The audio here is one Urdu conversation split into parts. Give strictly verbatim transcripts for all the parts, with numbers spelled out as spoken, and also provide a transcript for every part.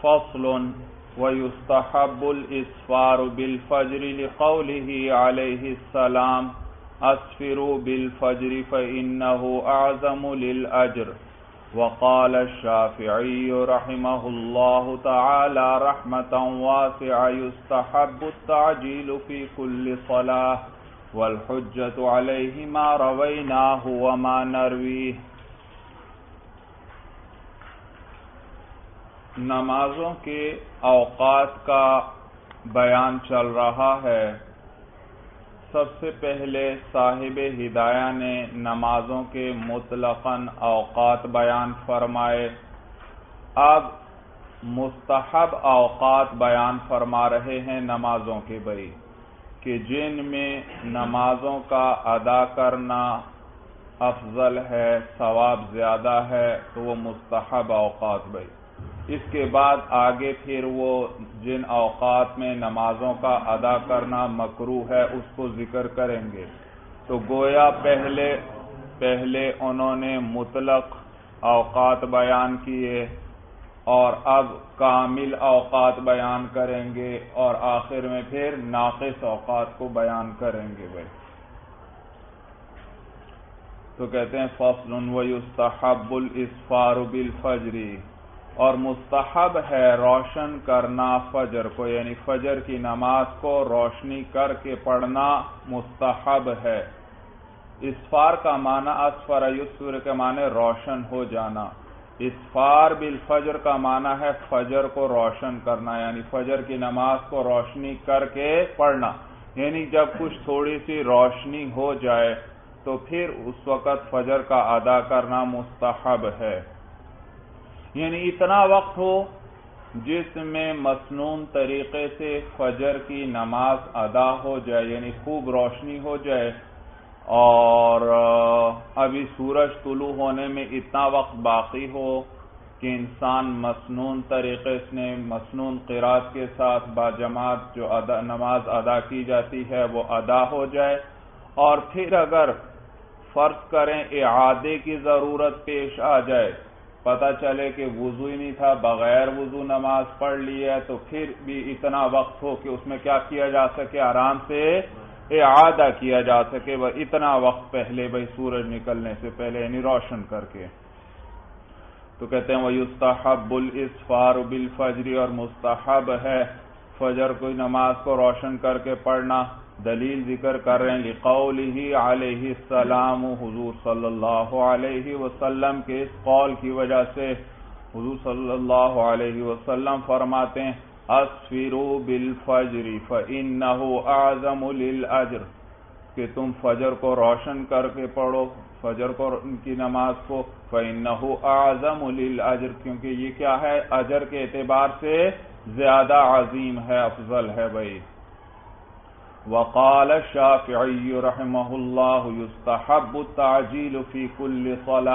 فصل ويستحب الإسفار بالفجر لقوله عليه السلام أسفروا بالفجر فإنه أعظم للأجر. وقال الشافعي رحمه الله تعالى رحمة واسعة يستحب التعجيل في كل صلاة والحجة عليه ما رويناه وما نرويه. نمازوں کے اوقات کا بیان چل رہا ہے. سب سے پہلے صاحب ہدایہ نے نمازوں کے مطلقاً اوقات بیان فرمائے. اب مستحب اوقات بیان فرما رہے ہیں نمازوں کے بھائی کہ جن میں نمازوں کا ادا کرنا افضل ہے، ثواب زیادہ ہے، تو وہ مستحب اوقات بھائی. اس کے بعد آگے پھر وہ جن اوقات میں نمازوں کا ادا کرنا مکروہ ہے اس کو ذکر کریں گے. تو گویا پہلے پہلے انہوں نے مطلق اوقات بیان کیے اور اب کامل اوقات بیان کریں گے اور آخر میں پھر ناقص اوقات کو بیان کریں گے بھائی. تو کہتے ہیں فصل وَيُسْتَحَبُّ الْإِسْفَارُ بِالْفَجْرِ، اور مستحب ہے روشن کرنا فجر کو، یعنی فجر کی نماز کو روشنی کر کے پڑھنا مستحب ہے. اسفار کا معنی اسفر یسفر کے معنی روشن ہو جانا. اسفار بالفجر کا معنی ہے فجر کو روشن کرنا، یعنی فجر کی نماز کو روشنی کر کے پڑھنا. یعنی جب کچھ تھوڑی سی روشنی ہو جائے تو پھر اس وقت فجر کا ادا کرنا مستحب ہے. یعنی اتنا وقت ہو جس میں مسنون طریقے سے فجر کی نماز ادا ہو جائے، یعنی خوب روشنی ہو جائے اور ابھی سورج طلوع ہونے میں اتنا وقت باقی ہو کہ انسان مسنون طریقے سے مسنون قرات کے ساتھ باجماعت جو ادا نماز ادا کی جاتی ہے وہ ادا ہو جائے. اور پھر اگر فرض کریں اعادے کی ضرورت پیش آ جائے، پتہ چلے کہ وضو ہی نہیں تھا، بغیر وضو نماز پڑھ لی ہے، تو پھر بھی اتنا وقت ہو کہ اس میں کیا کیا جا سکے، آرام سے اعادہ کیا جا سکے. وہ اتنا وقت پہلے بھائی سورج نکلنے سے پہلے یعنی روشن کر کے. تو کہتے ہیں وَيُسْتَحَبُّ الْإِسْفَارُ بِالْفَجْرِ، اور مستحب ہے فجر کو نماز کو روشن کر کے پڑھنا. دلیل ذکر کر رہے ہیں لِقَوْلِهِ عَلَيْهِ السَّلَامُ، حضور صلی اللہ علیہ وسلم کے اس قول کی وجہ سے حضور صلی اللہ علیہ وسلم فرماتے ہیں اسفروا بالفجر فإنه اعظم للأجر، کہ تم فجر کو روشن کر کے پڑھو، فجر کو ان کی نماز کو، فإنه اعظم للأجر، کیونکہ یہ کیا ہے، اجر کے اعتبار سے زیادہ عظیم ہے، افضل ہے بھائی. وقال الشافعي رحمه الله يستحب التعجيل في كل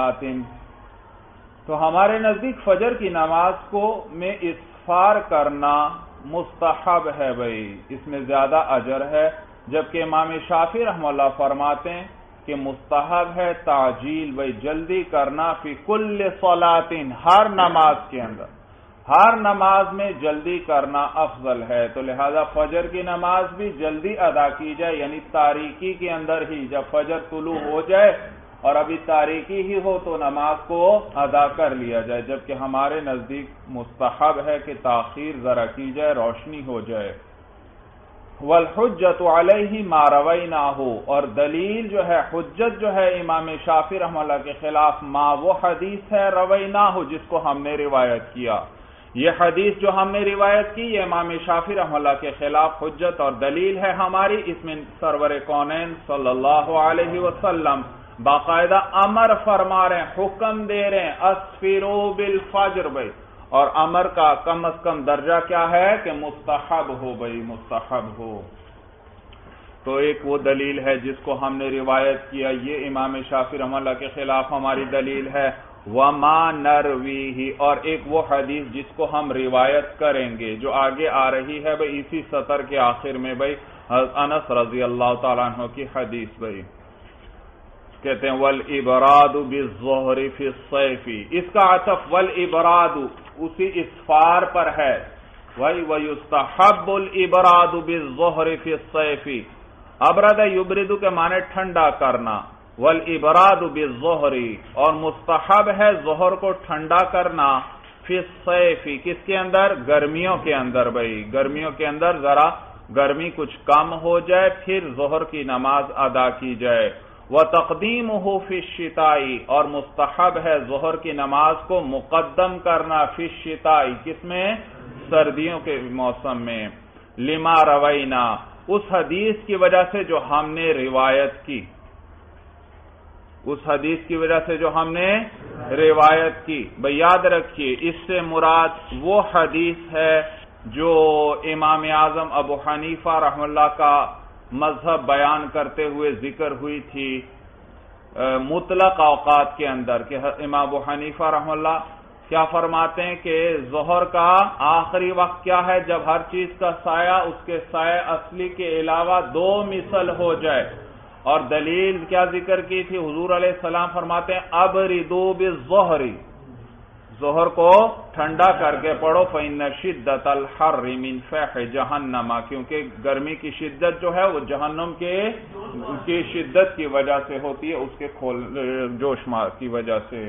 صلاة، تو ہمارے نزدیک فجر کی نماز کو میں اسفار کرنا مستحب ہے بھائی، اس میں زیادہ اجر ہے. جبکہ امام شافعی رحمہ اللہ فرماتے ہیں کہ مستحب ہے تعجیل بھائی، جلدی کرنا فی کل صلاۃ، ہر نماز کے اندر، ہر نماز میں جلدی کرنا افضل ہے. تو لہذا فجر کی نماز بھی جلدی ادا کی جائے، یعنی تاریکی کے اندر ہی، جب فجر طلوع ہو جائے اور ابھی تاریکی ہی ہو تو نماز کو ادا کر لیا جائے. جبکہ ہمارے نزدیک مستحب ہے کہ تاخیر ذرا کی جائے، روشنی ہو جائے. والحجت علیہ ما رویناہ، اور دلیل جو ہے، حجت جو ہے امام شافعی رحمہ اللہ کے خلاف ما وہ حدیث ہے رویناہ جس کو ہم نے روایت کیا. یہ حدیث جو ہم نے روایت کی یہ امام شافعی رحمہ اللہ کے خلاف حجت اور دلیل ہے ہماری. اس میں سرور کونین صلی اللہ علیہ وسلم باقاعدہ امر فرما رہے ہیں، حکم دے رہے ہیں اسفروا بالفجر بھائی، اور امر کا کم از کم درجہ کیا ہے کہ مستحب ہو بھائی، مستحب ہو. تو ایک وہ دلیل ہے جس کو ہم نے روایت کیا، یہ امام شافعی رحمہ اللہ کے خلاف ہماری دلیل ہے. وما نرویہ، اور ایک وہ حدیث جس کو ہم روایت کریں گے جو آگے آ رہی ہے بھائی اسی سطر کے آخر میں بھائی انس رضی اللہ تعالیٰ عنہ کی حدیث بھائی. کہتے ہیں والابراد بالظہر فی الصیف، اس کا عطف والابراد اسی اسفار پر ہے، وَيُسْتَحَبُّ الْإِبْرَادُ بِالظُّهْرِ فِي الصَّيْفِ، ابرد یبرد کے معنی ٹھنڈا کرنا، والابراد بالظہر اور مستحب ہے ظہر کو ٹھنڈا کرنا، فی الصیف کس کے اندر؟ گرمیوں کے اندر، بھائی گرمیوں کے اندر ذرا گرمی کچھ کم ہو جائے پھر ظہر کی نماز ادا کی جائے، وَتَقْدِيمُهُ فِي الشِّتَاءِ اور مستحب ہے ظہر کی نماز کو مقدم کرنا، فی الشِّتَاءِ کس میں؟ سردیوں کے موسم میں، لما روینا اس حدیث کی وجہ سے جو ہم نے روایت کی، اس حدیث کی وجہ سے جو ہم نے روایت کی، بھئی یاد رکھیے اس سے مراد وہ حدیث ہے جو امام اعظم ابو حنیفہ رحمہ اللہ کا مذہب بیان کرتے ہوئے ذکر ہوئی تھی مطلق اوقات کے اندر، کہ امام ابو حنیفہ رحمہ اللہ کیا فرماتے ہیں کہ ظہر کا آخری وقت کیا ہے؟ جب ہر چیز کا سایہ اس کے سایہ اصلی کے علاوہ دو مثل ہو جائے، اور دلیل کیا ذکر کی تھی؟ حضور علیہ السلام فرماتے ہیں ابردو بالظہر، ظہر کو ٹھنڈا کر کے پڑھو، فإن شدت الحر من فیح جہنم، کیونکہ گرمی کی شدت جو ہے وہ جہنم کے کی شدت کی وجہ سے ہوتی ہے، اس کے کھول جوش کی وجہ سے،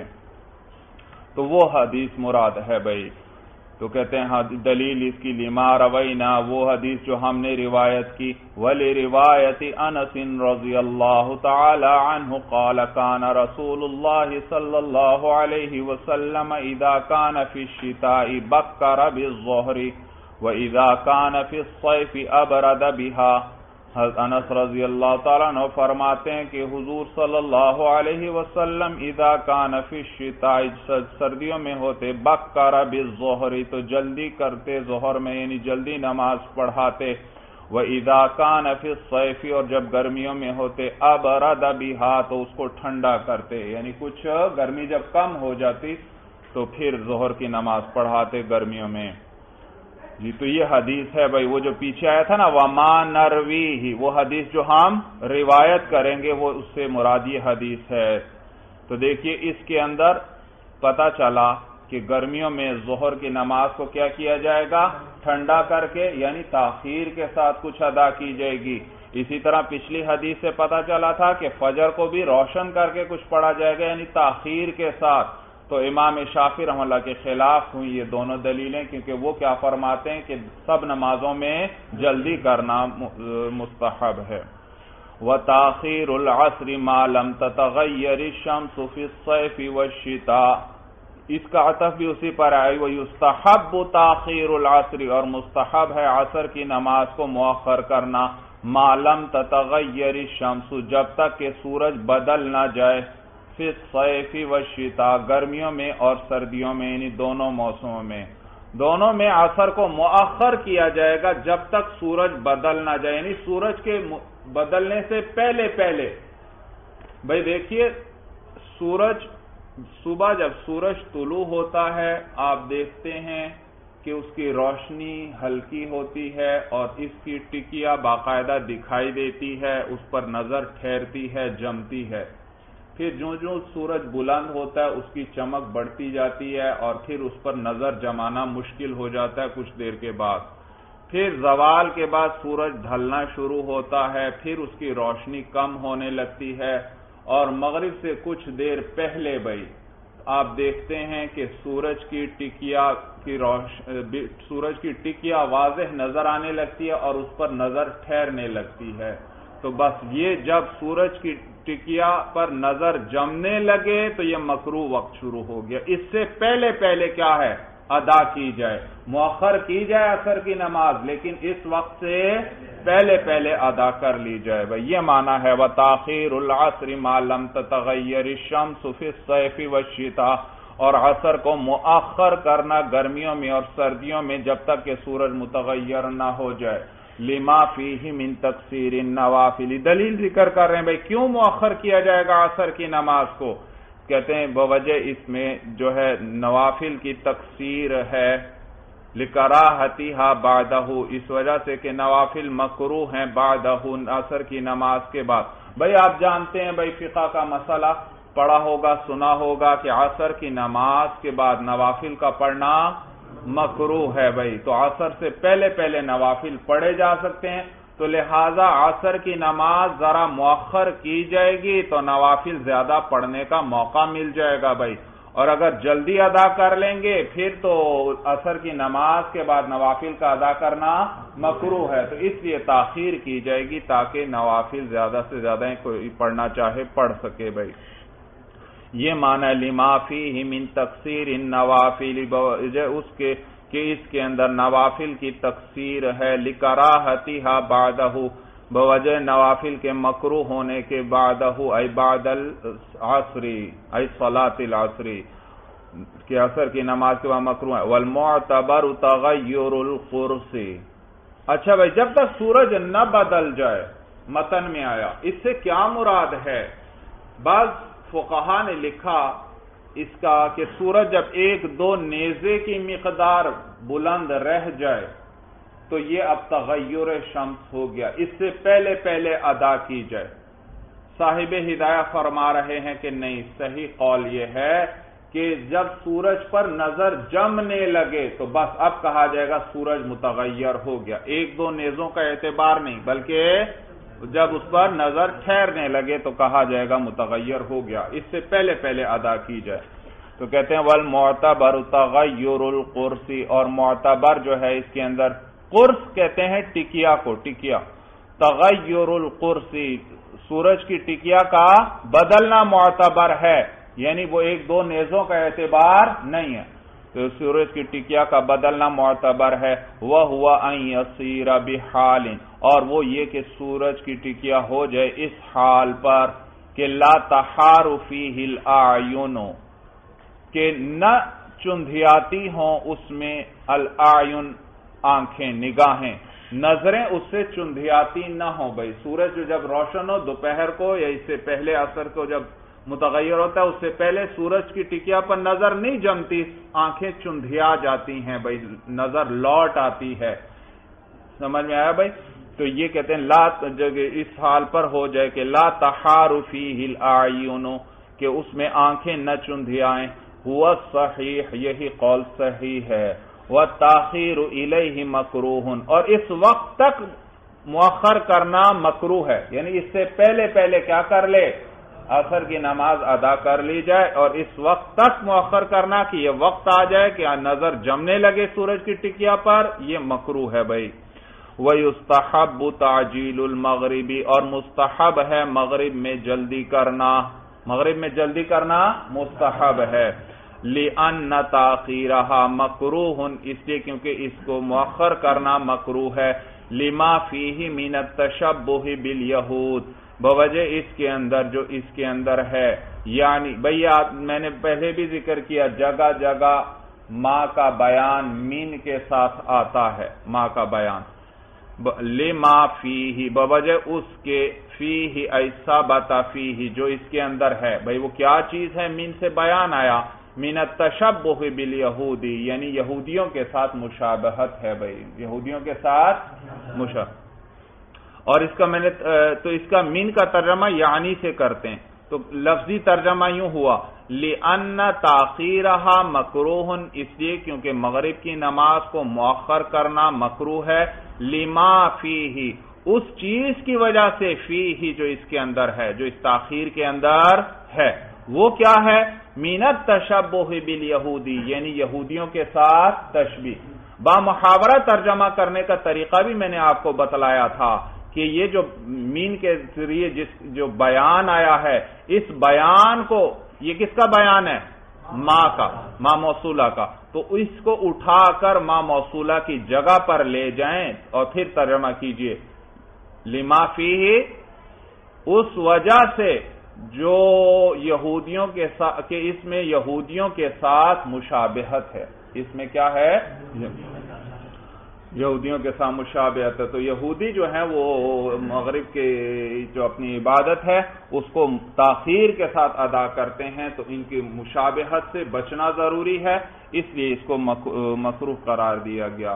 تو وہ حدیث مراد ہے بھائی۔ تو کہتے ہیں دلیل اس کی لما روینا وہ حدیث جو ہم نے روایت کی، وَلِرِوَایَةِ أَنَسٍ رضی اللہ تعالی عنہ قال كان رسول اللہ صلی اللہ علیہ وسلم اذا كان في الشتاء بکر بالظہر واذا كان في الصیف ابرد بها۔ حضرت انس رضی اللہ تعالیٰ عنہ فرماتے ہیں کہ حضور صلی اللہ علیہ وسلم اذا کان فی الشتاء سردیوں میں ہوتے بکر بالظہر تو جلدی کرتے ظہر میں، یعنی جلدی نماز پڑھاتے، واذا کان فی الصیف اور جب گرمیوں میں ہوتے ابرد بها تو اس کو ٹھنڈا کرتے، یعنی کچھ گرمی جب کم ہو جاتی تو پھر ظہر کی نماز پڑھاتے گرمیوں میں۔ جی تو یہ حدیث ہے بھائی، وہ جو پیچھے آیا تھا نا وما نرویہ، وہ حدیث جو ہم روایت کریں گے وہ اس سے مراد یہ حدیث ہے۔ تو دیکھیے اس کے اندر پتہ چلا کہ گرمیوں میں ظہر کی نماز کو کیا کیا جائے گا؟ ٹھنڈا کر کے، یعنی تاخیر کے ساتھ کچھ ادا کی جائے گی۔ اسی طرح پچھلی حدیث سے پتہ چلا تھا کہ فجر کو بھی روشن کر کے کچھ پڑھا جائے گا، یعنی تاخیر کے ساتھ۔ تو امام شافعی رحمہ اللہ کے خلاف ہوئی یہ دونوں دلیلیں، کیونکہ وہ کیا فرماتے ہیں کہ سب نمازوں میں جلدی کرنا مستحب ہے۔ وَتَأْخِيرُ الْعَصْرِ مَا لَمْ تَتَغَيَّرِ الشَّمْسُ فِي الصَّيْفِ وَالشِّتَاءِ، اس کا عطف بھی اسی پر آئی، وَيُسْتَحَبُّ تَأْخِيرُ الْعَصْرِ اور مستحب ہے عصر کی نماز کو مؤخر کرنا، مَا لَمْ تَتَغَيَّرِ الشَّمْسُ جب تک کہ سورج بدل نہ جائے، فی الصیف والشتاء گرمیوں میں اور سردیوں میں، یعنی دونوں موسموں میں، دونوں میں عصر کو مؤخر کیا جائے گا جب تک سورج بدل نہ جائے، یعنی سورج کے بدلنے سے پہلے پہلے۔ بھئی دیکھیے سورج صبح جب سورج طلوع ہوتا ہے آپ دیکھتے ہیں کہ اس کی روشنی ہلکی ہوتی ہے اور اس کی ٹکیا باقاعدہ دکھائی دیتی ہے، اس پر نظر ٹھہرتی ہے، جمتی ہے۔ پھر جو جو سورج بلند ہوتا ہے اس کی چمک بڑھتی جاتی ہے اور پھر اس پر نظر جمانا مشکل ہو جاتا ہے کچھ دیر کے بعد۔ پھر زوال کے بعد سورج ڈھلنا شروع ہوتا ہے، پھر اس کی روشنی کم ہونے لگتی ہے، اور مغرب سے کچھ دیر پہلے بھائی آپ دیکھتے ہیں کہ سورج کی ٹکیا کی روش سورج کی ٹکیا واضح نظر آنے لگتی ہے اور اس پر نظر ٹھہرنے لگتی ہے۔ تو بس یہ جب سورج کی ٹکیا پر نظر جمنے لگے تو یہ مکروہ وقت شروع ہو گیا، اس سے پہلے پہلے کیا ہے؟ ادا کی جائے، مؤخر کی جائے عصر کی نماز، لیکن اس وقت سے پہلے پہلے ادا کر لی جائے بھائی، یہ معنی ہے وَتَأْخِيرُ الْعَصْرِ مَا لَمْ تَتَغَيَّرِ الشَّمْسُ فِي الصَّيْفِ وَالشِّتَاءِ اور عصر کو مؤخر کرنا گرمیوں میں اور سردیوں میں جب تک کہ سورج متغیر نہ ہو جائے، لما فیہ من تکثیر النوافل، دلیل ذکر کر رہے ہیں بھئی کیوں مؤخر کیا جائے گا عصر کی نماز کو؟ کہتے ہیں بوجہ اس میں جو ہے نوافل کی تکثیر ہے، لکراہتھا بعدہ، اس وجہ سے کہ نوافل مکروہ ہیں بعدہ عصر کی نماز کے بعد، بھئی آپ جانتے ہیں بھئی فقہ کا مسئلہ پڑھا ہوگا، سنا ہوگا کہ عصر کی نماز کے بعد نوافل کا پڑھنا مکروہ ہے بھئی، تو عصر سے پہلے پہلے نوافل پڑھے جا سکتے ہیں، تو لہٰذا عصر کی نماز ذرا مؤخر کی جائے گی تو نوافل زیادہ پڑھنے کا موقع مل جائے گا بھئی، اور اگر جلدی ادا کر لیں گے پھر تو عصر کی نماز کے بعد نوافل کا ادا کرنا مکروہ ہے، تو اس لیے تاخیر کی جائے گی تاکہ نوافل زیادہ سے زیادہ کوئی پڑھنا چاہے پڑھ سکے بھئی۔ یہ معنی لما فیہ من تقصیر النوافل، اس کے کہ اس کے اندر نوافل کی تقصیر ہے، لکراہتھا بعدہ، بوجہ نوافل کے مکروہ ہونے کے بعدہ، ای بعد العصر، ای صلاۃ العصر، کہ عصر کی نماز کے بعد مکروہ ہے۔ والمعتبر تغیر القرص، اچھا بھائی جب تک سورج نہ بدل جائے، متن میں آیا، اس سے کیا مراد ہے؟ بعض فقہا نے لکھا اس کا کہ سورج جب ایک دو نیزے کی مقدار بلند رہ جائے تو یہ اب تغیر شمس ہو گیا، اس سے پہلے پہلے ادا کی جائے۔ صاحب ہدایہ فرما رہے ہیں کہ نہیں، صحیح قول یہ ہے کہ جب سورج پر نظر جمنے لگے تو بس اب کہا جائے گا سورج متغیر ہو گیا، ایک دو نیزوں کا اعتبار نہیں، بلکہ جب اس پر نظر ٹھہرنے لگے تو کہا جائے گا متغیر ہو گیا، اس سے پہلے پہلے ادا کی جائے۔ تو کہتے ہیں والمعتبر تغیر القرص، اور معتبر جو ہے اس کے اندر قرص کہتے ہیں ٹکیا کو، ٹکیا، تغیر القرص سورج کی ٹکیا کا بدلنا معتبر ہے، یعنی وہ ایک دو نیزوں کا اعتبار نہیں ہے، تو سورج کی ٹکیا کا بدلنا معتبر ہے۔ وَهُوَ أَن يَصِيرَ بِحَالٍ، اور وہ یہ کہ سورج کی ٹکیا ہو جائے اس حال پر کہ لا تحار فیہ الاعین، کہ نہ چندھیاتی ہوں اس میں الاعین آنکھیں، نگاہیں، نظریں اس سے چندھیاتی نہ ہوں بھئی۔ سورج جو جب روشن ہو دوپہر کو یا اس سے پہلے عصر کو جب متغیر ہوتا ہے، اس سے پہلے سورج کی ٹکیا پر نظر نہیں جمتی، آنکھیں چندھیا جاتی ہیں بھئی، نظر لوٹ آتی ہے، سمجھ میں آیا بھئی؟ تو یہ کہتے ہیں لا، اس حال پر ہو جائے کہ لا تحار فیہ الاعین، کہ اس میں آنکھیں نہ چندھیائیں، ہوا صحیح، یہی قول صحیح ہے۔ والتاخیر الیہ مکروہ، اور اس وقت تک مؤخر کرنا مکروہ ہے، یعنی اس سے پہلے پہلے کیا کر لے، عصر کی نماز ادا کر لی جائے، اور اس وقت تک مؤخر کرنا کہ یہ وقت آ جائے کہ نظر جمنے لگے سورج کی ٹکیا پر، یہ مکروہ ہے بھائی۔ وَيُسْتَحَبُّ تَعْجِيلُ الْمَغْرِبِ، اور مستحب ہے مغرب میں جلدی کرنا، مغرب میں جلدی کرنا مستحب ہے۔ لِأَنَّ تَأْخِيرَهَا مَكْرُوهٌ، اس لیے کیونکہ اس کو مؤخر کرنا مکروہ ہے۔ لِمَا فِيهِ مِنَ التَّشَبُّهِ بِالْيَهُودِ، بوجہ اس کے اندر جو اس کے اندر ہے، یعنی بھئی میں نے پہلے بھی ذکر کیا جگہ جگہ ماں کا بیان مین کے ساتھ آتا ہے، ماں کا بیان، لما فیہ بوجہ اس کے، فیہ ایسا بتا فیہ جو اس کے اندر ہے، بھئی وہ کیا چیز ہے، مین سے بیان آیا، من التشبہ بالیہودی، یعنی یہودیوں کے ساتھ مشابہت ہے بھئی، یہودیوں کے ساتھ مشابہت، اور اس کا میں نے تو اس کا من کا ترجمہ یعنی سے کرتے ہیں، تو لفظی ترجمہ یوں ہوا لِأَنَّ تَأْخِيرَهَا مَكْرُوهٌ، اس لیے کیونکہ مغرب کی نماز کو مؤخر کرنا مکروہ ہے، لِمَا فِيهِ اس چیز کی وجہ سے، فیہ جو اس کے اندر ہے، جو اس تاخیر کے اندر ہے، وہ کیا ہے، مِنَ التَّشَبُّهِ بِالْيَهُودِ، یعنی یہودیوں کے ساتھ تشبیہ۔ با محاورہ ترجمہ کرنے کا طریقہ بھی میں نے آپ کو بتلایا تھا کہ یہ جو مین کے ذریعے جس جو بیان آیا ہے، اس بیان کو، یہ کس کا بیان ہے، ماں کا، ماں موصولہ کا، تو اس کو اٹھا کر ماں موصولہ کی جگہ پر لے جائیں اور پھر ترجمہ کیجئے لما فیہ، اس وجہ سے جو یہودیوں کے ساتھ، کہ اس میں یہودیوں کے ساتھ مشابہت ہے، اس میں کیا ہے، یہودیوں کے ساتھ مشابہت ہے، تو یہودی جو ہیں وہ مغرب کے جو اپنی عبادت ہے اس کو تاخیر کے ساتھ ادا کرتے ہیں، تو ان کی مشابہت سے بچنا ضروری ہے، اس لیے اس کو مکروہ قرار دیا گیا۔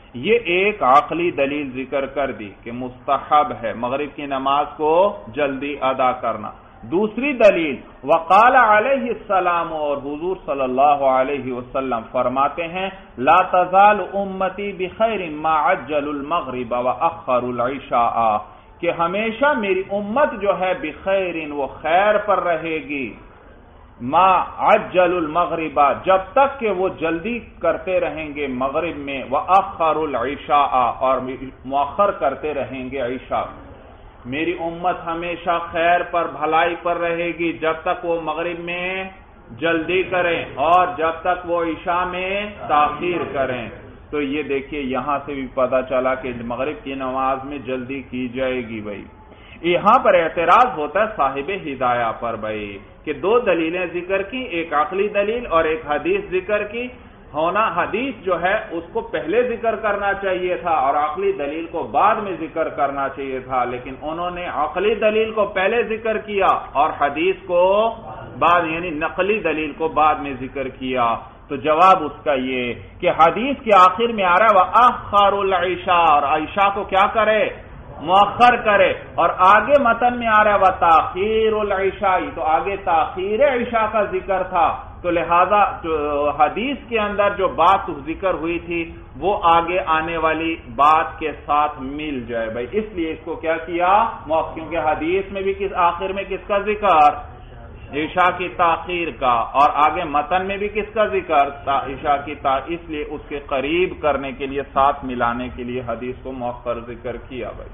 یہ ایک عقلی دلیل ذکر کر دی کہ مستحب ہے مغرب کی نماز کو جلدی ادا کرنا. دوسری دلیل وقال علیہ السلام، اور حضور صلی اللہ علیہ وسلم فرماتے ہیں لا تزال امتی بخیر ما عجل المغرب واخر العشاء، کہ ہمیشہ میری امت جو ہے بخیر، وہ خیر پر رہے گی، ما عجل المغرب، جب تک کہ وہ جلدی کرتے رہیں گے مغرب میں، واخر العشاء، اور مؤخر کرتے رہیں گے عشاء. میری امت ہمیشہ خیر پر بھلائی پر رہے گی جب تک وہ مغرب میں جلدی کریں اور جب تک وہ عشاء میں تاخیر کریں. تو یہ دیکھیے یہاں سے بھی پتہ چلا کہ مغرب کی نماز میں جلدی کی جائے گی. بھائی یہاں پر اعتراض ہوتا ہے صاحب ہدایہ پر بھائی کہ دو دلیلیں ذکر کی، ایک عقلی دلیل اور ایک حدیث ذکر کی. ہونا حدیث جو ہے اس کو پہلے ذکر کرنا چاہیے تھا اور عقلی دلیل کو بعد میں ذکر کرنا چاہیے تھا، لیکن انہوں نے عقلی دلیل کو پہلے ذکر کیا اور حدیث کو بعد، یعنی نقلی دلیل کو بعد میں ذکر کیا. تو جواب اس کا یہ کہ حدیث کے آخر میں آ رہا ہے وَأَخَّرُ الْعِشَاءَ، اور عشاء کو کیا کرے؟ مؤخر کرے. اور آگے متن میں آ رہا ہے وَتَأْخِيرُ الْعِشَاءِ، تو آگے تاخیر عشاء کا ذکر تھا. تو لہذا جو حدیث کے اندر جو بات ذکر ہوئی تھی وہ آگے آنے والی بات کے ساتھ مل جائے. بھائی اس لیے اس کو کیا کیا؟ کیونکہ حدیث میں بھی کس آخر میں کس کا ذکر؟ عشاء کی تاخیر کا، اور آگے متن میں بھی کس کا ذکر؟ عشاء کی تاخیر. اس لیے اس کے قریب کرنے کے لیے، ساتھ ملانے کے لیے حدیث کو مؤخر ذکر کیا. بھائی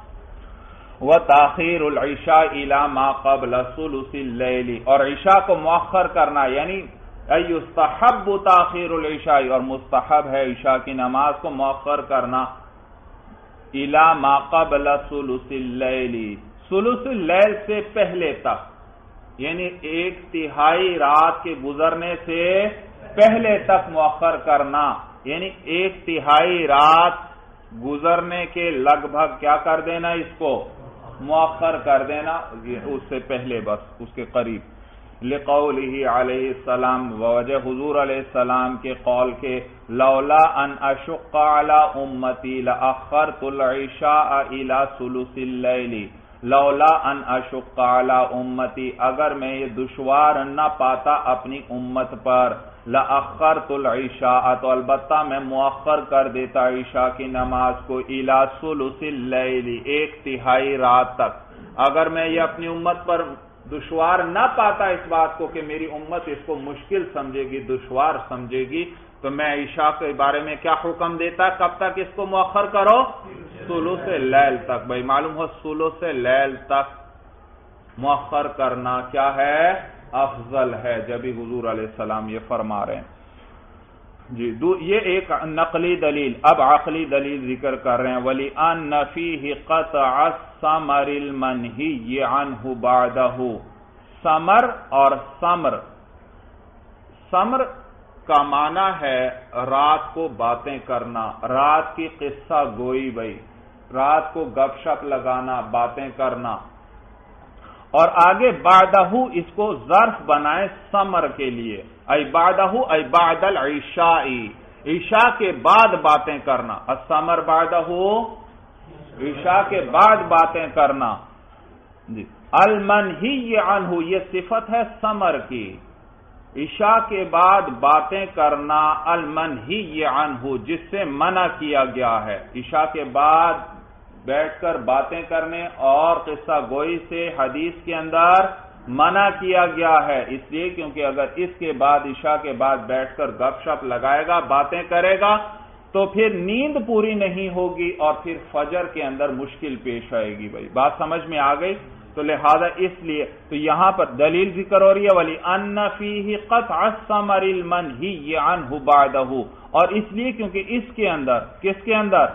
وَتَأْخِيرُ الْعِشَاءِ إِلَى مَا قَبْلَ ثُلُثِ اللَّيْلِ، اور عشاء کو مؤخر کرنا، یعنی يُسْتَحَبُّ تَأْخِيرُ الْعِشَاءِ، اور مستحب ہے عشاء کی نماز کو مؤخر کرنا إِلَى مَا قَبْلَ ثُلُثِ اللَّيْلِ، ثلث اللیل سے پہلے تک، یعنی ایک تہائی رات کے گزرنے سے پہلے تک مؤخر کرنا. یعنی ایک تہائی رات گزرنے کے لگ بھگ کیا کر دینا، اس کو مؤخر کر دینا، اس سے پہلے بس اس کے قریب. لقولہ علیہ السلام، وجہ حضور علیہ السلام کے قول کے لولا ان اشق علی امتی لاخرت العشاء الى ثلث اللیل، لولا ان اشق علی امتی، اگر میں یہ دشوار نہ پاتا اپنی امت پر، لأخرت العشاء، تو البتہ میں مؤخر کر دیتا عشاء کی نماز کو، الى ثلث اللیل، ایک تہائی رات تک. اگر میں یہ اپنی امت پر دشوار نہ پاتا اس بات کو کہ میری امت اس کو مشکل سمجھے گی، دشوار سمجھے گی، تو میں عشاء کے بارے میں کیا حکم دیتا؟ کب تک اس کو مؤخر کرو؟ ثلث اللیل تک. بھائی معلوم ہو ثلث اللیل تک مؤخر کرنا کیا ہے؟ افضل ہے. جبھی حضور علیہ السلام یہ فرما رہے ہیں. جی یہ ایک نقلی دلیل. اب عقلی دلیل ذکر کر رہے ہیں وَلِأَنَّ فِيهِ قَطْعَ الثَّمَرِ الْمَنْهِيِّ عَنْهُ بَعْدَهُ، ثمر اور ثمر، ثمر کا معنی ہے رات کو باتیں کرنا، رات کی قصہ گوئی. بھائی رات کو گپ شپ لگانا، باتیں کرنا. اور آگے بعدہ اس کو ظرف بنائے ثمر کے لیے، ای بعدہ ای بعد العشاء، عشاء کے بعد باتیں کرنا. الثمر بعدہ عشاء کے بعد باتیں کرنا. جی المنہی عنہ، یہ صفت ہے ثمر کی، عشاء کے بعد باتیں کرنا، المنہی عنہ، جس سے منع کیا گیا ہے. عشاء کے بعد بیٹھ کر باتیں کرنے اور قصہ گوئی سے حدیث کے اندر منع کیا گیا ہے. اس لیے کیونکہ اگر اس کے بعد عشاء کے بعد بیٹھ کر گپ شپ لگائے گا، باتیں کرے گا، تو پھر نیند پوری نہیں ہوگی اور پھر فجر کے اندر مشکل پیش آئے گی. بھائی بات سمجھ میں آ گئی؟ تو لہذا اس لیے تو یہاں پر دلیل ذکر ہو رہی ہے وَلِأَنَّ فِيهِ قَطْعَ الثَّمَرِ الْمَنْهِيِّ عَنْهُ بَعْدَهُ، اور اس لیے کیونکہ اس کے اندر، کس کے اندر؟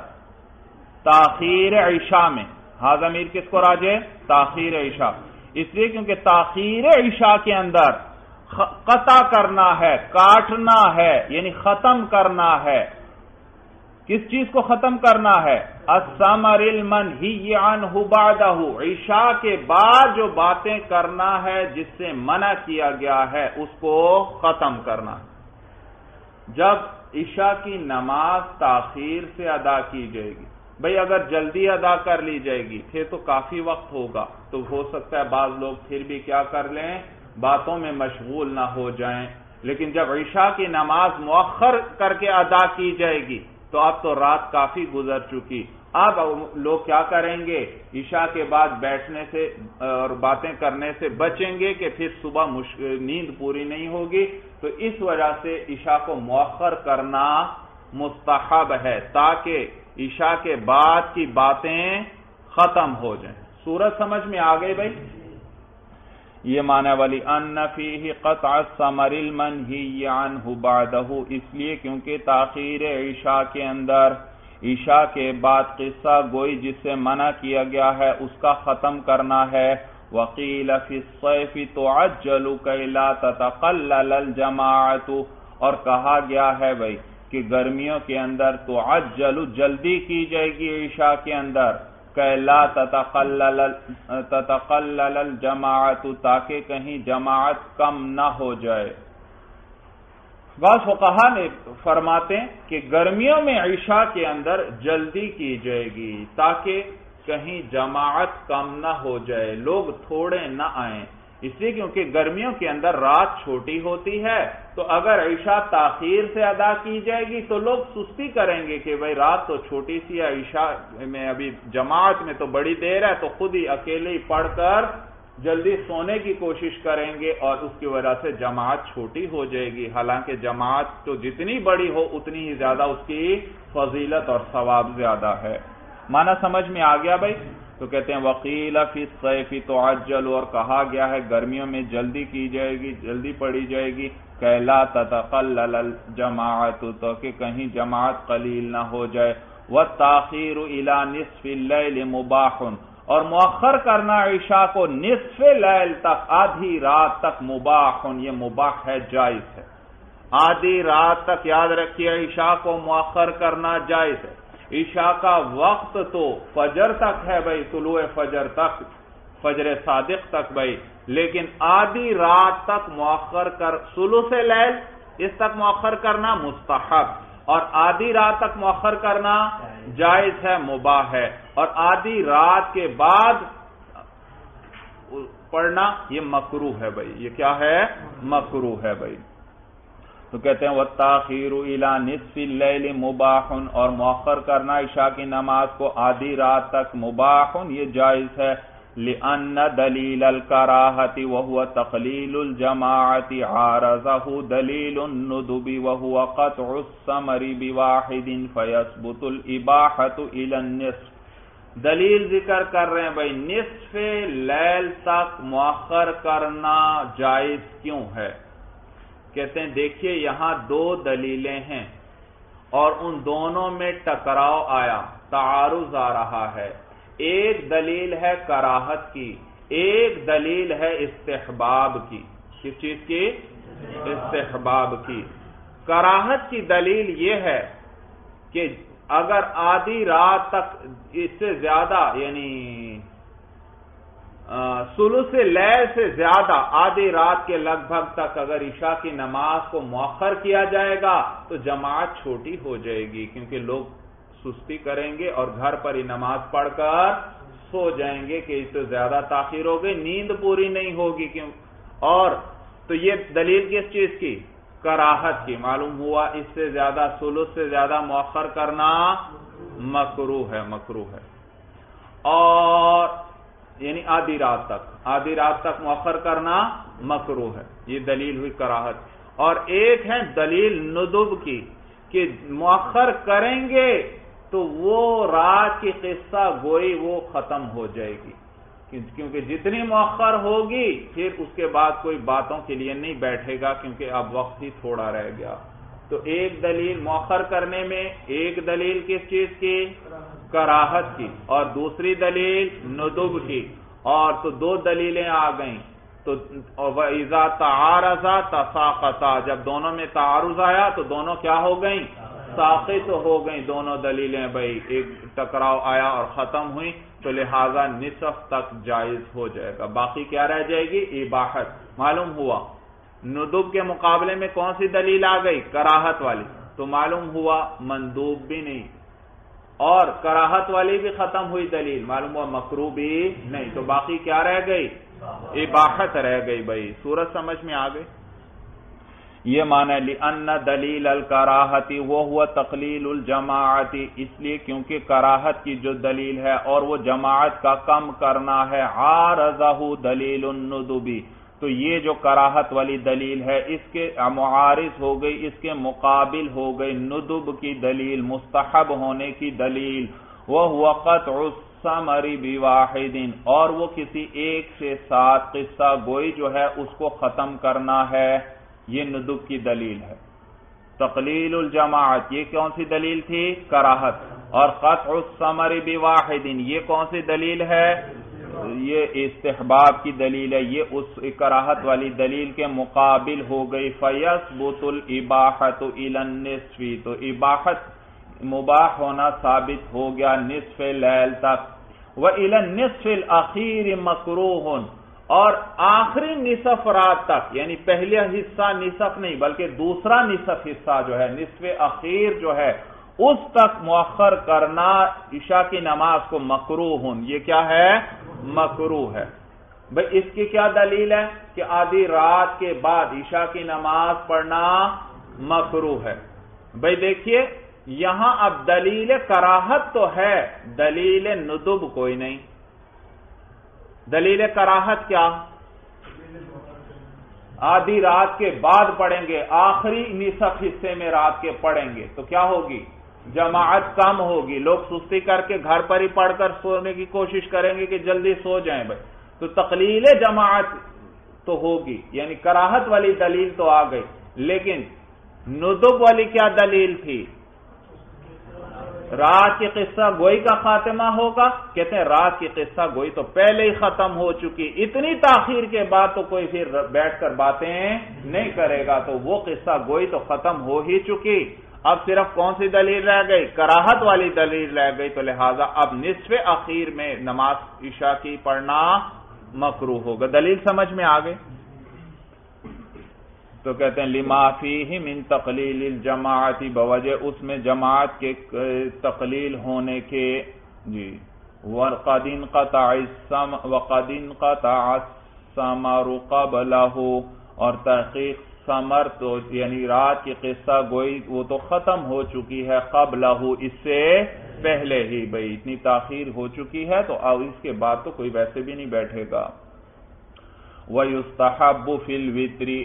تاخیر عشاء میں. ہاں ضمیر کس کو راجع؟ تاخیر عشاء. اس لیے کیونکہ تاخیر عشاء کے اندر قطع کرنا ہے، کاٹنا ہے، یعنی ختم کرنا ہے. کس چیز کو ختم کرنا ہے؟ الثمر المنہی عنہ بعدہ، عشاء کے بعد جو باتیں کرنا ہے جس سے منع کیا گیا ہے اس کو ختم کرنا. جب عشاء کی نماز تاخیر سے ادا کی جائے گی. بھئی اگر جلدی ادا کر لی جائے گی پھر تو کافی وقت ہوگا، تو ہو سکتا ہے بعض لوگ پھر بھی کیا کر لیں، باتوں میں مشغول نہ ہو جائیں. لیکن جب عشاء کی نماز مؤخر کر کے ادا کی جائے گی تو اب تو رات کافی گزر چکی. اب لوگ کیا کریں گے، عشاء کے بعد بیٹھنے سے اور باتیں کرنے سے بچیں گے کہ پھر صبح نیند پوری نہیں ہوگی. تو اس وجہ سے عشاء کو مؤخر کرنا مستحب ہے تاکہ عشاء کے بعد کی باتیں ختم ہو جائیں. سورج سمجھ میں آ گئی بھائی؟ یہ معنی والی ان فیہ قطع الثمر المنہی عنہ بعدہ، اس لیے کیونکہ تاخیر عشاء کے اندر عشاء کے بعد قصہ گوئی جس سے منع کیا گیا ہے اس کا ختم کرنا ہے. وقیل فی الصیف تعجل کی لا تتقلل الجماعت، اور کہا گیا ہے بھائی کہ گرمیوں کے اندر تعجل جلدی کی جائے گی عشاء کے اندر کہ لا تتقلل تتقلل الجماعت، تاکہ کہیں جماعت کم نہ ہو جائے. بعض فقہا نے فرماتے ہیں کہ گرمیوں میں عشاء کے اندر جلدی کی جائے گی تاکہ کہیں جماعت کم نہ ہو جائے، لوگ تھوڑے نہ آئیں. اس لیے کیونکہ گرمیوں کے اندر رات چھوٹی ہوتی ہے، تو اگر عشاء تاخیر سے ادا کی جائے گی تو لوگ سستی کریں گے کہ بھئی رات تو چھوٹی سی ہے، عشاء میں ابھی جماعت میں تو بڑی دیر ہے، تو خود ہی اکیلے ہی پڑھ کر جلدی سونے کی کوشش کریں گے اور اس کی وجہ سے جماعت چھوٹی ہو جائے گی. حالانکہ جماعت تو جتنی بڑی ہو اتنی ہی زیادہ اس کی فضیلت اور ثواب زیادہ ہے. معنی سمجھ میں آ گیا بھائی؟ تو کہتے ہیں وقیل فی الصیف تعجل، اور کہا گیا ہے گرمیوں میں جلدی کی جائے گی، جلدی پڑھی جائے گی کہ لا تتقلل الجماعت، تو کہ کہیں جماعت قلیل نہ ہو جائے. والتاخیر الی نصف اللیل مباح، اور مؤخر کرنا عشاء کو نصف لیل تک، آدھی رات تک مباح، یہ مباح ہے، جائز ہے. آدھی رات تک یاد رکھیے عشاء کو مؤخر کرنا جائز ہے. عشاء کا وقت تو فجر تک ہے بھائی، طلوع فجر تک، فجر صادق تک بھائی، لیکن آدھی رات تک مؤخر کر، ثلث لیل اس تک مؤخر کرنا مستحب، اور آدھی رات تک مؤخر کرنا جائز ہے، مباح ہے. اور آدھی رات کے بعد پڑھنا یہ مکروہ ہے بھائی. یہ کیا ہے؟ مکروہ ہے بھائی. تو کہتے ہیں والتاخیر الی نصف اللیل مباح، اور مؤخر کرنا عشاء کی نماز کو آدھی رات تک مباح، یہ جائز ہے. لأن دلیل الکراہۃ وہو تقلیل الجماعۃ عارضہ دلیل الندب وہو قطع الثمر بواحد فیثبت الاباحۃ الی النصف. دلیل ذکر کر رہے ہیں بھائی نصف لیل تک مؤخر کرنا جائز کیوں ہے. کہتے ہیں دیکھیے یہاں دو دلیلیں ہیں اور ان دونوں میں ٹکراؤ آیا، تعارض آ رہا ہے. ایک دلیل ہے کراہت کی، ایک دلیل ہے استحباب کی. کس چیز کی؟ استحباب کی. کراہت کی دلیل یہ ہے کہ اگر آدھی رات تک اس سے زیادہ یعنی ثلث لیل سے زیادہ آدھی رات کے لگ بھگ تک اگر عشاء کی نماز کو مؤخر کیا جائے گا تو جماعت چھوٹی ہو جائے گی، کیونکہ لوگ سستی کریں گے اور گھر پر ہی نماز پڑھ کر سو جائیں گے کہ اس سے زیادہ تاخیر ہو گئی، نیند پوری نہیں ہوگی. کیوں؟ اور تو یہ دلیل کس چیز کی؟ کراہت کی. معلوم ہوا اس سے زیادہ ثلث سے زیادہ مؤخر کرنا مکروہ ہے، مکروہ ہے. اور یعنی آدھی رات تک، آدھی رات تک مؤخر کرنا مکروہ ہے. یہ دلیل ہوئی کراہت. اور ایک ہے دلیل ندب کی کہ مؤخر کریں گے تو وہ رات کی قصہ گوئی وہ ختم ہو جائے گی، کیونکہ جتنی مؤخر ہوگی پھر اس کے بعد کوئی باتوں کے لیے نہیں بیٹھے گا، کیونکہ اب وقت ہی تھوڑا رہ گیا. تو ایک دلیل مؤخر کرنے میں، ایک دلیل کس چیز کی؟ کراہت کی، اور دوسری دلیل ندب کی. اور تو دو دلیلیں آ گئیں. تو وَإِذَا تَعَارَضَا تَسَاقَطَا، جب دونوں میں تعارض آیا تو دونوں کیا ہو گئیں؟ ساقط ہو گئیں دونوں دلیلیں بھائی. ایک ٹکراؤ آیا اور ختم ہوئی، تو لہذا نصف تک جائز ہو جائے گا. باقی کیا رہ جائے گی؟ اباحت. معلوم ہوا ندب کے مقابلے میں کون سی دلیل آ گئی؟ کراہت والی. تو معلوم ہوا مندوب بھی نہیں، اور کراہت والی بھی ختم ہوئی دلیل، معلوم ہوا مکروہ بھی نہیں، تو باقی کیا رہ گئی؟ اباحت رہ گئی۔ بھائی صورت سمجھ میں آ گئی؟ یہ معنی لأن دلیل الکراہت وہو تقلیل الجماعت، اس لیے کیونکہ کراہت کی جو دلیل ہے اور وہ جماعت کا کم کرنا ہے، عارضہ دلیل الندب، تو یہ جو کراہت والی دلیل ہے اس کے معارض ہو گئی، اس کے مقابل ہو گئی ندب کی دلیل، مستحب ہونے کی دلیل، وہو قطع الثمر بواحد، اور وہ کسی ایک سے ساتھ قصہ گوئی جو ہے اس کو ختم کرنا ہے، یہ ندب کی دلیل ہے۔ تقلیل الجماعت یہ کون سی دلیل تھی؟ کراہت، اور قطع الثمر بواحد یہ کون سی دلیل ہے؟ یہ استحباب کی دلیل ہے، یہ اس کراہت والی دلیل کے مقابل ہو گئی۔ فَيَثْبُتُ الْإِبَاحَةُ إِلَى النِّصْفِ، تو اباحت مباح ہونا ثابت ہو گیا نصف لیل تک۔ وَإِلَى النِّصْفِ الْأَخِيرِ مَكْرُوهٌ، اور آخری نصف رات تک، یعنی پہلا حصہ نصف نہیں بلکہ دوسرا نصف حصہ جو ہے، نصف اخیر جو ہے، اس تک مؤخر کرنا عشاء کی نماز کو مکروہ، یہ کیا ہے؟ مکروہ ہے۔ بھئی اس کی کیا دلیل ہے کہ آدھی رات کے بعد عشاء کی نماز پڑھنا مکروہ ہے؟ بھئی دیکھیے یہاں اب دلیل کراہت تو ہے، دلیل ندب کوئی نہیں۔ دلیل کراہت کیا؟ آدھی رات کے بعد پڑھیں گے، آخری نصف حصے میں رات کے پڑھیں گے تو کیا ہوگی؟ جماعت کم ہوگی، لوگ سستی کر کے گھر پر ہی پڑھ کر سونے کی کوشش کریں گے کہ جلدی سو جائیں بھائی، تو تقلیل جماعت تو ہوگی، یعنی کراہت والی دلیل تو آ گئی، لیکن ندب والی کیا دلیل تھی؟ رات کی قصہ گوئی کا خاتمہ ہوگا، کہتے ہیں رات کی قصہ گوئی تو پہلے ہی ختم ہو چکی، اتنی تاخیر کے بعد تو کوئی پھر بیٹھ کر باتیں نہیں کرے گا، تو وہ قصہ گوئی تو ختم ہو ہی چکی، اب صرف کون سی دلیل رہ گئی؟ کراہت والی دلیل رہ گئی، تو لہذا اب نصف اخیر میں نماز عشاء کی پڑھنا مکروہ ہوگا۔ دلیل سمجھ میں آ گئی؟ تو کہتے ہیں لما فیہ من تقلیل الجماعت، بوجہ اس میں جماعت کے تقلیل ہونے کے، جی وَقَدْ انْقَطَعَ الثَّمَرُ وَقَدْ انْقَطَعَ الثَّمَرُ قَبْلَهُ، اور تحقیق ثمر تو یعنی رات کی قصہ گوئی وہ تو ختم ہو چکی ہے، قبلہ اس سے پہلے ہی، بھئی اتنی تاخیر ہو چکی ہے تو اب اس کے بعد تو کوئی ویسے بھی نہیں بیٹھے گا۔ وَيُسْتَحَبُّ فِي الْوِتْرِ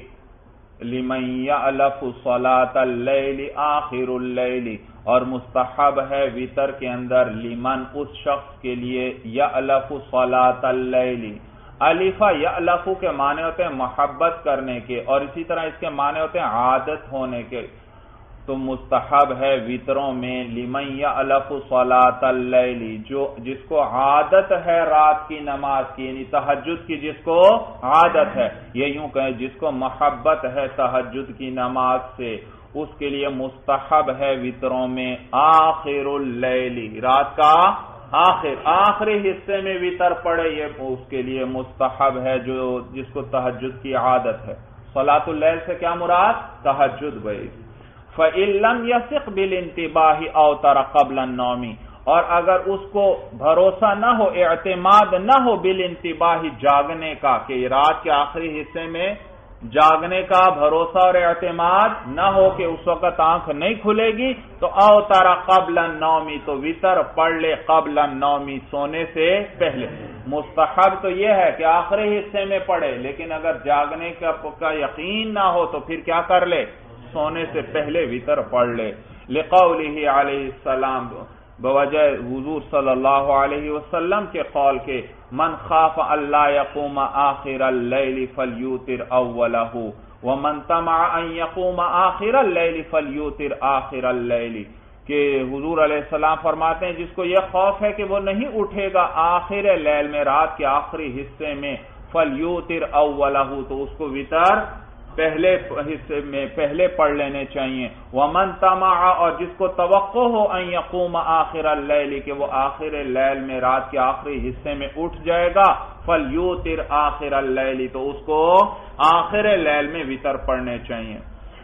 لمن یألف صلاة اللیل آخر اللیل، اور مستحب ہے وتر کے اندر لمن اس شخص کے لیے یألف صلاة اللیل، الفا یألف کے معنی ہوتے ہیں محبت کرنے کے، اور اسی طرح اس کے معنی ہوتے ہیں عادت ہونے کے، تو مستحب ہے وتروں میں لمن یألف صلاة اللیل، جو جس کو عادت ہے رات کی نماز کی، یعنی تہجد کی جس کو عادت ہے، یہ یوں کہیں جس کو محبت ہے تہجد کی نماز سے، اس کے لیے مستحب ہے وتروں میں آخر اللیل، رات کا آخر آخری حصے میں وتر پڑے، یہ اس کے لیے مستحب ہے جو جس کو تہجد کی عادت ہے۔ صلاۃ اللیل سے کیا مراد؟ تہجد بھائی۔ فَإِن لَّمْ يَثِقْ بِالْانْتِبَاهِ أَوْتَرَ قَبْلَ النَّوْمِ، اور اگر اس کو بھروسہ نہ ہو، اعتماد نہ ہو بالانتباہ جاگنے کا، کہ رات کے آخری حصے میں جاگنے کا بھروسہ اور اعتماد نہ ہو کہ اس وقت آنکھ نہیں کھلے گی، تو اوتر قبل النوم، تو وتر پڑھ لے قبل النوم، سونے سے پہلے۔ مستحب تو یہ ہے کہ آخری حصے میں پڑھے، لیکن اگر جاگنے کا یقین نہ ہو تو پھر کیا کر لے؟ سونے سے پہلے وتر پڑھ لے۔ لقولہ علیہ السلام، بوجہ حضور صلی اللہ علیہ وسلم کے قول کے، من خاف اللہ یقوم آخر اللیل فلیوتر اولہ ومن طمع ان یقوم آخر اللیل فلیوتر آخر اللیل، کہ حضور علیہ السلام فرماتے ہیں جس کو یہ خوف ہے کہ وہ نہیں اٹھے گا آخر لیل میں، رات کے آخری حصے میں، فلیوتر اولہ، تو اس کو وتر پہلے حصے میں پہلے پڑھ لینے چاہیے۔ ومن طمع، اور جس کو توقع ہو ان یقوم آخر اللیل، کہ وہ آخر لیل میں رات کے آخری حصے میں اٹھ جائے گا، فلیوتر آخر اللیل، تو اس کو آخر لیل میں وتر پڑھنے چاہیے۔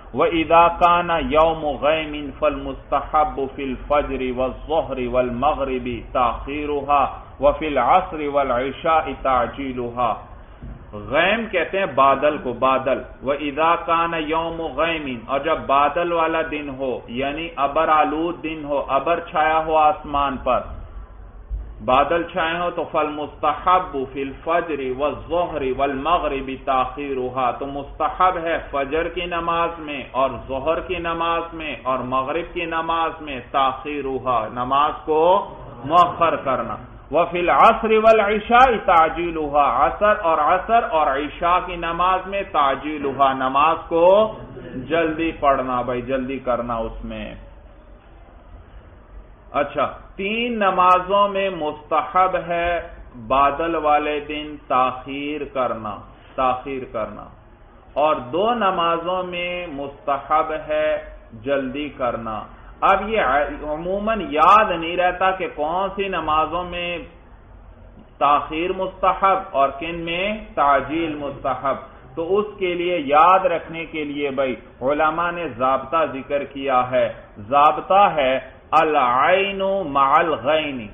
وَإِذَا كَانَ يَوْمُ غَيْمٍ فَالْمُسْتَحَبُّ فِي الْفَجْرِ وَالظُّهْرِ وَالْمَغْرِبِ تَأْخِيرُهَا وَفِي الْعَصْرِ وَالْعِشَاءِ تَعْجِيلُهَا۔ غیم کہتے ہیں بادل کو، بادل۔ وَإِذَا كَانَ يَوْمُ غَيْمٍ، اور جب بادل والا دن ہو، یعنی ابر آلود دن ہو، ابر چھایا ہو آسمان پر، بادل چھائے ہو، تو فَالْمُسْتَحَبُّ فِي الْفَجْرِ وَالظُّهْرِ وَالْمَغْرِبِ تَأْخِيرُهَا، تو مستحب ہے فجر کی نماز میں اور ظہر کی نماز میں اور مغرب کی نماز میں تاخیرها، نماز کو مؤخر کرنا۔ وَفِي الْعَصْرِ وَالْعِشَاءِ تَعْجِيلُهَا، عصر اور عصر اور عشاء کی نماز میں تعجیلها، نماز کو جلدی پڑھنا، بھائی جلدی کرنا اس میں۔ اچھا، تین نمازوں میں مستحب ہے بادل والے دن تاخیر کرنا، تاخیر کرنا، اور دو نمازوں میں مستحب ہے جلدی کرنا۔ اب یہ عموماً یاد نہیں رہتا کہ کون سی نمازوں میں تاخیر مستحب اور کن میں تعجیل مستحب، تو اس کے لیے یاد رکھنے کے لیے بھائی علماء نے ضابطہ ذکر کیا ہے۔ ضابطہ ہے العین مع الغین،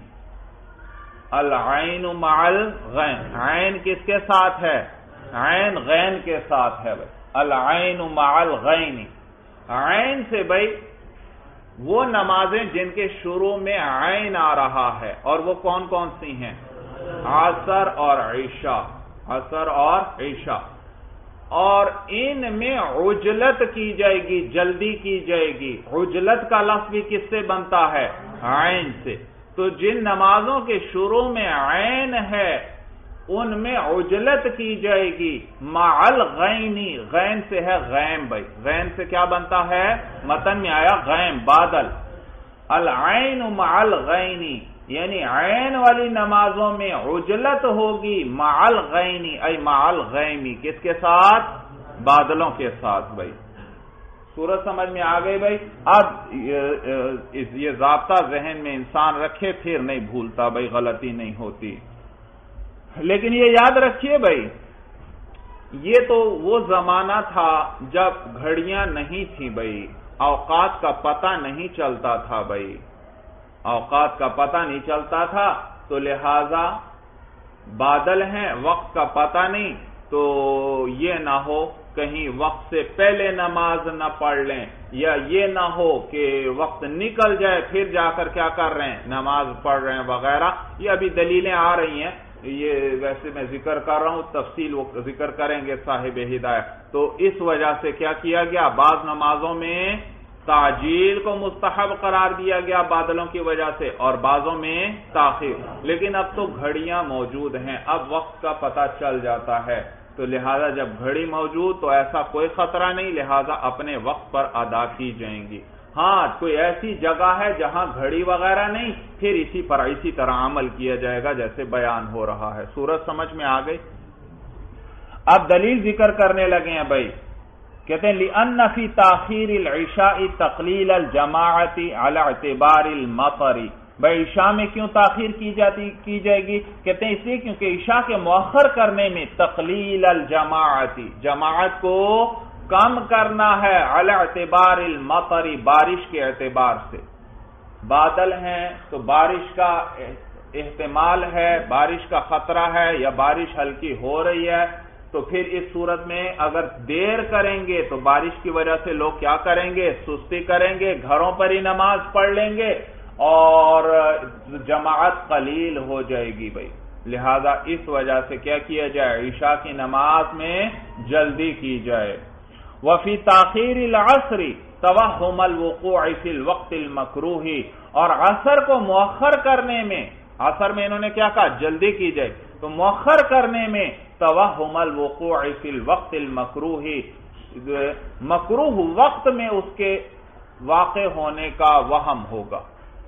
العین مع الغین، عین کس کے ساتھ ہے؟ عین غین کے ساتھ ہے بھائی، العین مع الغین۔ عین سے بھائی وہ نمازیں جن کے شروع میں عین آ رہا ہے، اور وہ کون کون سی ہیں؟ عصر اور عشاء، عصر اور عشاء، اور ان میں عجلت کی جائے گی، جلدی کی جائے گی۔ عجلت کا لفظ بھی کس سے بنتا ہے؟ عین سے۔ تو جن نمازوں کے شروع میں عین ہے ان میں عجلت کی جائے گی، مع الغینی، غین سے ہے غیم بھائی، غین سے کیا بنتا ہے؟ متن میں آیا غیم، بادل۔ العین مع الغینی، یعنی عین والی نمازوں میں عجلت ہوگی، مع الغینی ای مع الغیمی، کس کے ساتھ؟ بادلوں کے ساتھ بھائی۔ سورج سمجھ میں آ گئی بھائی؟ اب یہ ضابطہ ذہن میں انسان رکھے، پھر نہیں بھولتا بھائی، غلطی نہیں ہوتی۔ لیکن یہ یاد رکھیے بھائی، یہ تو وہ زمانہ تھا جب گھڑیاں نہیں تھیں بھائی، اوقات کا پتہ نہیں چلتا تھا بھائی، اوقات کا پتہ نہیں چلتا تھا، تو لہذا بادل ہیں، وقت کا پتہ نہیں، تو یہ نہ ہو کہیں وقت سے پہلے نماز نہ پڑھ لیں، یا یہ نہ ہو کہ وقت نکل جائے پھر جا کر کیا کر رہے ہیں؟ نماز پڑھ رہے ہیں وغیرہ۔ یہ ابھی دلیلیں آ رہی ہیں، یہ ویسے میں ذکر کر رہا ہوں، تفصیل وہ ذکر کریں گے صاحب ہدایت۔ تو اس وجہ سے کیا کیا گیا؟ بعض نمازوں میں تعجیل کو مستحب قرار دیا گیا بادلوں کی وجہ سے، اور بعضوں میں تاخیر۔ لیکن اب تو گھڑیاں موجود ہیں، اب وقت کا پتہ چل جاتا ہے، تو لہذا جب گھڑی موجود تو ایسا کوئی خطرہ نہیں، لہذا اپنے وقت پر ادا کی جائیں گی۔ ہاں کوئی ایسی جگہ ہے جہاں گھڑی وغیرہ نہیں، پھر اسی پر اسی طرح عمل کیا جائے گا جیسے بیان ہو رہا ہے۔ سورج سمجھ میں آ گئی؟ اب دلیل ذکر کرنے لگے ہیں بھائی، کہتے ہیں لِأَنَّ فِي تَأْخِيرِ الْعِشَاءِ تَقْلِيلَ الْجَمَاعَةِ عَلَى اعْتِبَارِ الْمَطَرِ، بھائی عشاء میں کیوں تاخیر کی جاتی کی جائے گی؟ کہتے ہیں اس لیے کیونکہ عشاء کے مؤخر کرنے میں تقلیل الجماعت، جماعت کو کم کرنا ہے، علی اعتبار المطر، بارش کے اعتبار سے۔ بادل ہیں تو بارش کا احتمال ہے، بارش کا خطرہ ہے، یا بارش ہلکی ہو رہی ہے، تو پھر اس صورت میں اگر دیر کریں گے تو بارش کی وجہ سے لوگ کیا کریں گے؟ سستی کریں گے، گھروں پر ہی نماز پڑھ لیں گے، اور جماعت قلیل ہو جائے گی بھائی۔ لہذا اس وجہ سے کیا کیا جائے؟ عشاء کی نماز میں جلدی کی جائے۔ وفی تاخیر العصر توہم الوقوع فی الوقت المکروہ، اور عصر کو مؤخر کرنے میں، عصر میں انہوں نے کیا کہا؟ جلدی کی جائے، تو مؤخر کرنے میں توہم الوقوع فی الوقت المکروہ، مکروہ وقت میں اس کے واقع ہونے کا وہم ہوگا،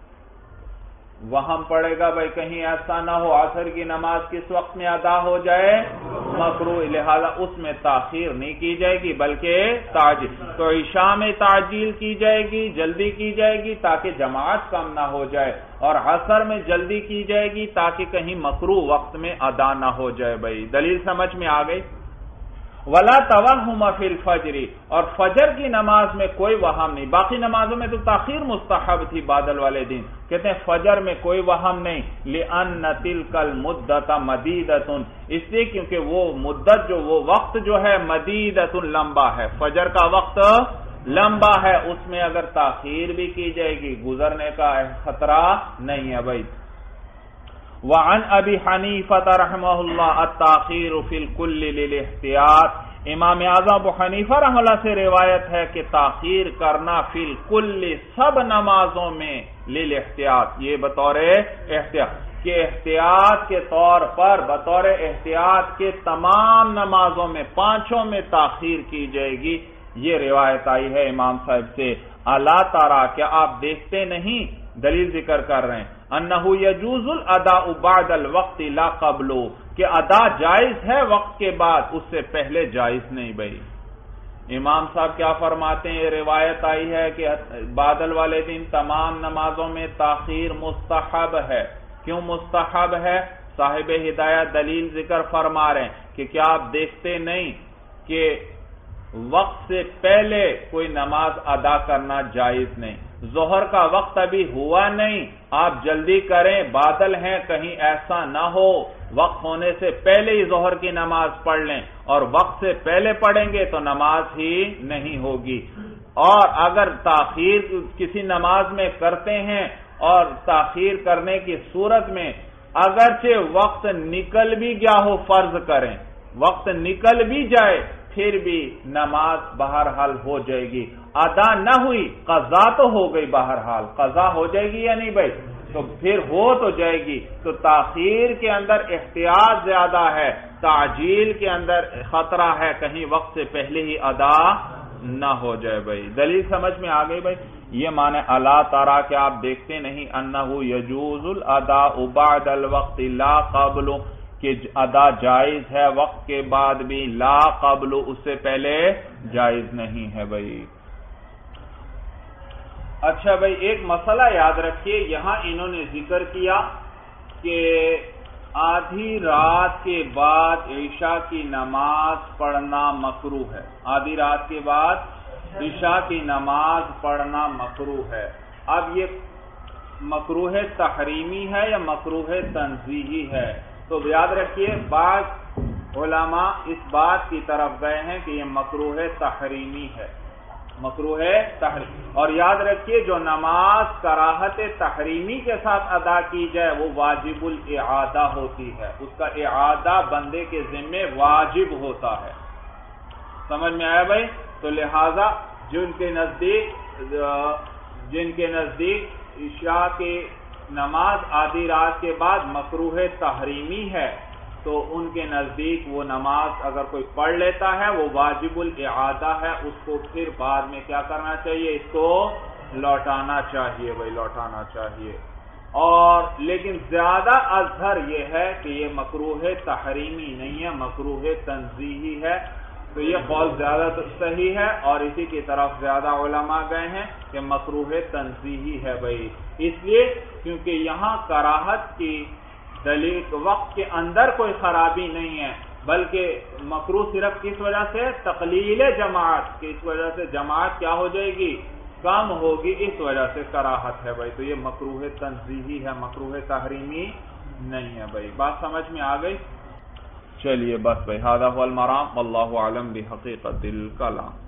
وہم پڑے گا بھائی، کہیں ایسا نہ ہو عصر کی نماز کس وقت میں ادا ہو جائے؟ مکروہ، لہذا اس میں تاخیر نہیں کی جائے گی بلکہ تعجیل۔ تو عشاء میں تعجیل کی جائے گی، جلدی کی جائے گی تاکہ جماعت کم نہ ہو جائے، اور عصر میں جلدی کی جائے گی تاکہ کہیں مکروہ وقت میں ادا نہ ہو جائے بھائی۔ دلیل سمجھ میں آ گئی؟ ولا توہم فی الفجر، اور فجر کی نماز میں کوئی وہم نہیں. باقی نمازوں میں تو تاخیر مستحب تھی بادل والے دن، کہتے ہیں فجر میں کوئی وہم نہیں. لأن تلک المدت مدیدۃ، اس لیے کیونکہ وہ مدت جو وہ وقت جو ہے مدیدۃ لمبا ہے، فجر کا وقت لمبا ہے، اس میں اگر تاخیر بھی کی جائے گی گزرنے کا خطرہ نہیں ہے بھائی. وعن ابی حنیفہ رحمہ اللہ التاخیر فی الکل للاحتیاط، امام اعظم ابو حنیفہ رحمہ اللہ سے روایت ہے کہ تاخیر کرنا فی الکل سب نمازوں میں للاحتیاط، یہ بطور احتیاط کہ احتیاط کے طور پر بطور احتیاط کے تمام نمازوں میں پانچوں میں تاخیر کی جائے گی. یہ روایت آئی ہے امام صاحب سے. الا ترى، کیا آپ دیکھتے نہیں، دلیل ذکر کر رہے ہیں، انہ یجوز الاداء بعد الوقت لا قبل، کہ ادا جائز ہے وقت کے بعد، اس سے پہلے جائز نہیں. بھائی امام صاحب کیا فرماتے ہیں، یہ روایت آئی ہے کہ بادل والے دن تمام نمازوں میں تاخیر مستحب ہے. کیوں مستحب ہے؟ صاحب ہدایت دلیل ذکر فرما رہے ہیں کہ کیا آپ دیکھتے نہیں کہ وقت سے پہلے کوئی نماز ادا کرنا جائز نہیں. ظہر کا وقت ابھی ہوا نہیں، آپ جلدی کریں، بادل ہیں کہیں ایسا نہ ہو وقت ہونے سے پہلے ہی ظہر کی نماز پڑھ لیں، اور وقت سے پہلے پڑھیں گے تو نماز ہی نہیں ہوگی. اور اگر تاخیر کسی نماز میں کرتے ہیں اور تاخیر کرنے کی صورت میں اگرچہ وقت نکل بھی گیا ہو، فرض کریں وقت نکل بھی جائے پھر بھی نماز بہرحال ہو جائے گی. ادا نہ ہوئی قضا تو ہو گئی، بہرحال قضا ہو جائے گی یا نہیں بھائی؟ تو پھر ہو تو جائے گی. تو تاخیر کے اندر احتیاط زیادہ ہے، تعجیل کے اندر خطرہ ہے کہیں وقت سے پہلے ہی ادا نہ ہو جائے. بھائی دلیل سمجھ میں آ گئی بھائی؟ یہ معنی الا ترى کہ آپ دیکھتے نہیں، انہ یجوز الاداء بعد الوقت لا قبل، کہ ادا جائز ہے وقت کے بعد بھی، لا قبل اس سے پہلے جائز نہیں ہے. بھائی اچھا بھائی ایک مسئلہ یاد رکھیے، یہاں انہوں نے ذکر کیا کہ آدھی رات کے بعد عشاء کی نماز پڑھنا مکروہ ہے. آدھی رات کے بعد عشاء کی نماز پڑھنا مکروہ ہے. اب یہ مکروہ تحریمی ہے یا مکروہ تنزیہی ہے؟ تو یاد رکھیے بعض علماء اس بات کی طرف گئے ہیں کہ یہ مکروہ تحریمی ہے، مکروہ تحریم. اور یاد رکھیے جو نماز کراہت تحریمی کے ساتھ ادا کی جائے وہ واجب الاعادہ ہوتی ہے، اس کا اعادہ بندے کے ذمے واجب ہوتا ہے. سمجھ میں آیا بھائی؟ تو لہذا جن کے نزدیک جن کے نزدیک عشاء کی نماز آدھی رات کے بعد مکروہ تحریمی ہے تو ان کے نزدیک وہ نماز اگر کوئی پڑھ لیتا ہے وہ واجب الاعادہ ہے، اس کو پھر بعد میں کیا کرنا چاہیے، اس کو لوٹانا چاہیے. بھائی لوٹانا چاہیے. اور لیکن زیادہ اظہر یہ ہے کہ یہ مکروہ تحریمی نہیں ہے، مکروہ تنزیہی ہے. تو یہ قول زیادہ صحیح ہے اور اسی کی طرف زیادہ علماء گئے ہیں کہ مکروہ تنزیہی ہے. بھائی اس لیے کیونکہ یہاں کراہت کی دلیل وقت کے اندر کوئی خرابی نہیں ہے، بلکہ مکروہ صرف کس وجہ سے، تقلیل جماعت کی اس وجہ سے جماعت کیا ہو جائے گی، کم ہوگی، اس وجہ سے کراہت ہے. بھائی تو یہ مکروہ تنزیہی ہے، مکروہ تحریمی نہیں ہے. بھائی بات سمجھ میں آ گئی؟ چلیے بس بھائی، ھذا ھو المرام، واللہ اعلم بحقیقت الکلام.